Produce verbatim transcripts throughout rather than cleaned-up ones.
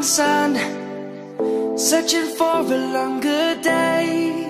morning sun, searching for a longer day.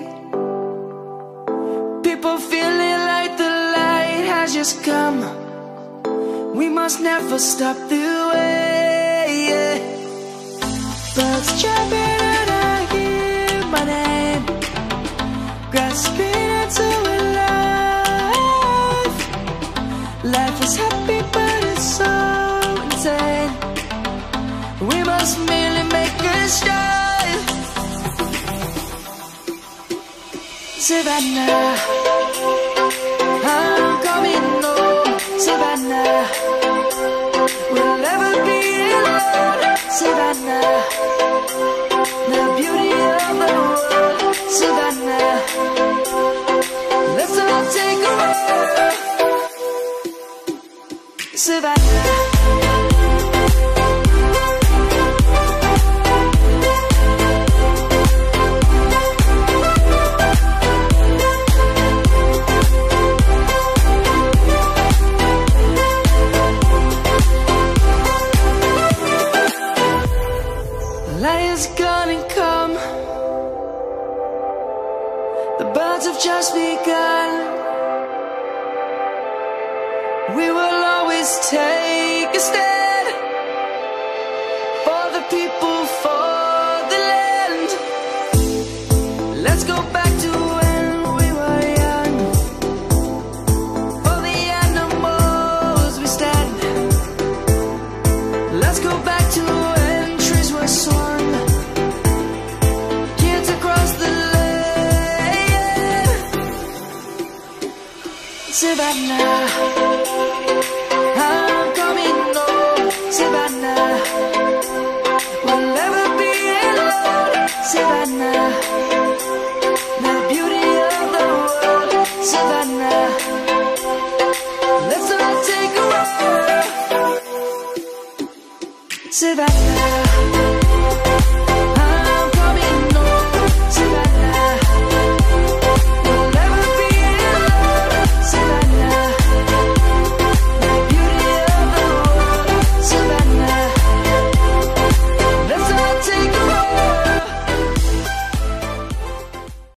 People feeling like the light has just come. We must never stop the way, yeah. Birds chirping and I hear my name, grasping into a life. Life is happy but it's so insane. We must merely make a start. Savannah, I'm coming home. Savannah, we'll never be alone. Savannah, the beauty of the world. Savannah, let's all take a walk. Savannah. Light is gonna come. The birds have just begun. We will always take a stand for the people, for the land. Let's go back to when we were young. For the animals we stand. Let's go back to when trees were swung. Savannah, I'm coming home. Savannah, we'll never be alone. Savannah, the beauty of the world. Savannah, let's all take a walk. Savannah.